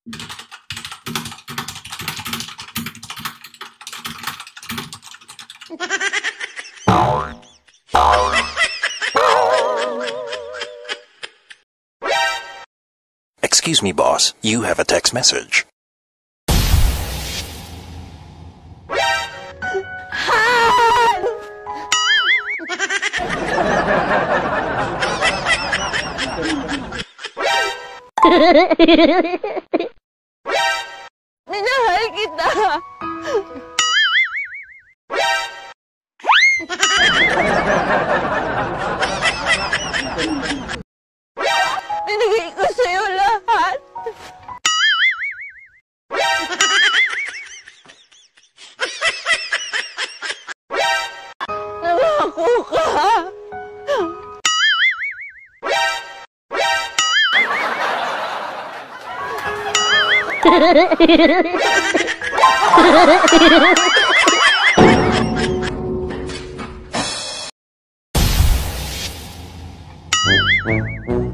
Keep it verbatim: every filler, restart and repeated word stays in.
Excuse me, boss. You have a text message. Minahal kita! Binigay ko sa'yo lahat! Nangako ka! Mm-hmm.